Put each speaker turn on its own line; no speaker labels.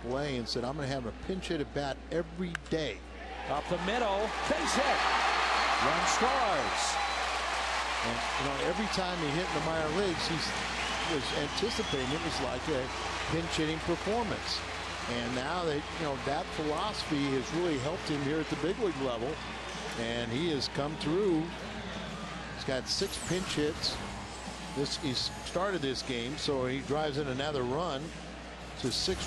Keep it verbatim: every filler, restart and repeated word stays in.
triple A and said, I'm going to have a pinch hit at bat every day.
Up the middle, base hit. Run scores.
And you know, every time he hit in the minor leagues, he was anticipating it was like a pinch hitting performance. And now that you know that philosophy has really helped him here at the big league level, and he has come through. He's got six pinch hits. This he started this game, so he drives in another run to six